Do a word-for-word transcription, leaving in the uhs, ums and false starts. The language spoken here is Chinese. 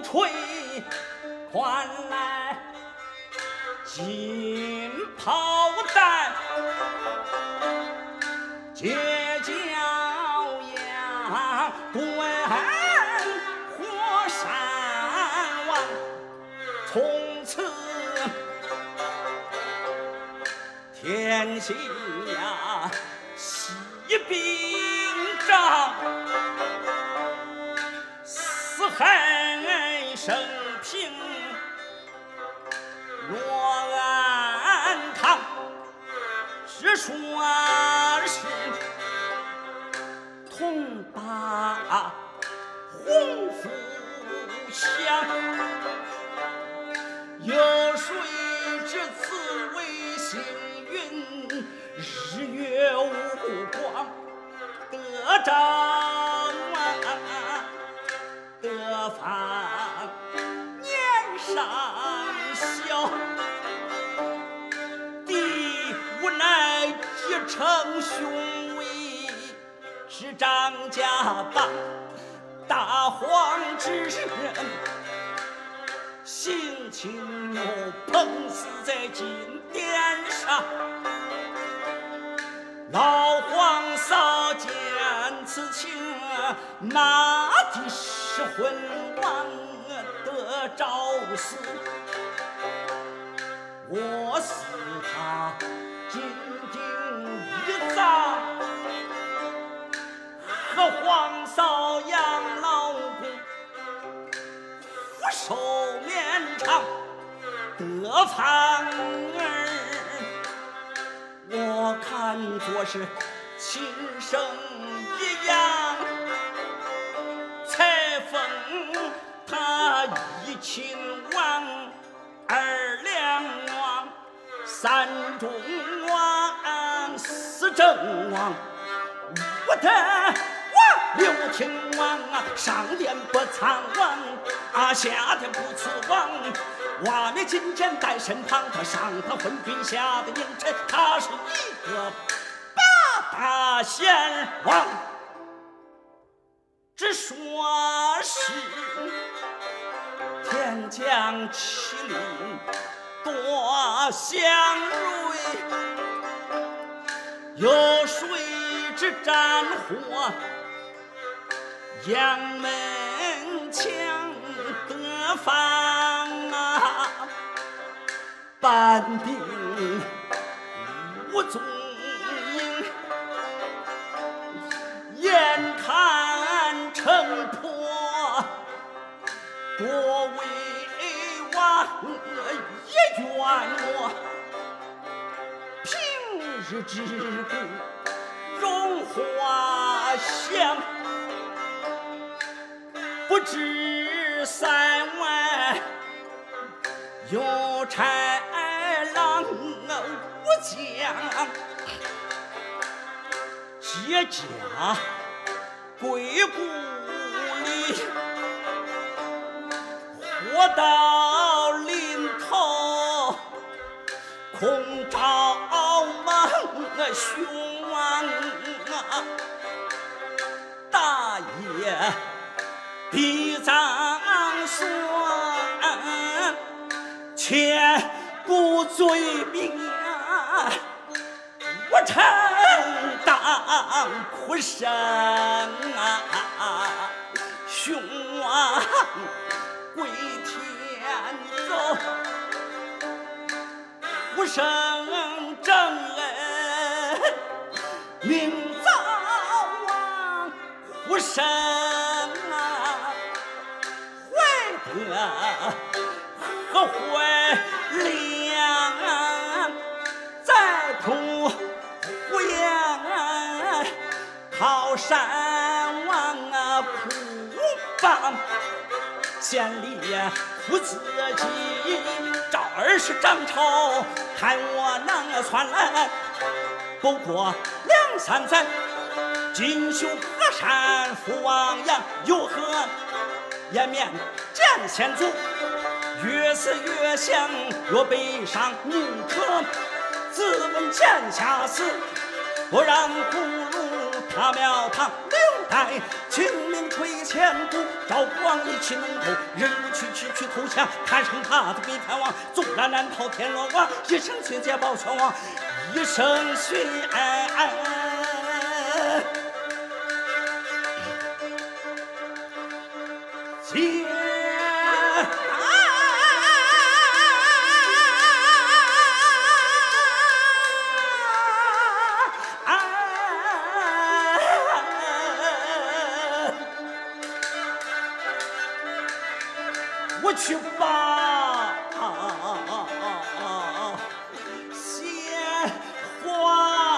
吹传来金炮弹，街角阳滚火山王，从此天下喜兵仗，四海升平若安康。只说是同把洪福祥，有谁知此为幸运，日月无光得彰啊，得方年尚小，弟无奈继承兄位，是张家帮大皇之人，性情又碰死在金殿上。老皇嫂见此情，骂的是昏王得诏死，我死他金鼎一葬，和皇嫂养老公福寿绵长，得方儿我看作是亲生一样，才封他一亲王，二两王，三中王，四正王，我的王六天王啊，上殿不苍王啊，下殿不辞王。瓦灭金剑在身旁，他上他昏君下的凌晨，他是一个八大贤王。只说是天降麒麟多祥瑞，有谁知战火杨门墙得方啊，半定无踪影，眼看城破多为王也怨我，平日之故荣华享，不知三万有豺狼无将，结家归故里，活到临头空招梦凶王啊，大爷地藏说千古罪名啊，我承当苦生啊，凶王归天走，苦生正恩明早啊，苦生回得何回亮，再图胡杨靠山王啊苦帮，县里苦自己，赵二是张朝，看我能窜来，不过两三载，锦绣河山父王阳，有何颜面见先祖？越思越想，越悲伤，宁可自刎剑下死，不让骨碌他庙堂留清明垂千古，赵王一起龙头，人如去去去投降，看生他的北天王，纵然难逃天罗网，一生情结报全王，一生寻结。我去把鲜花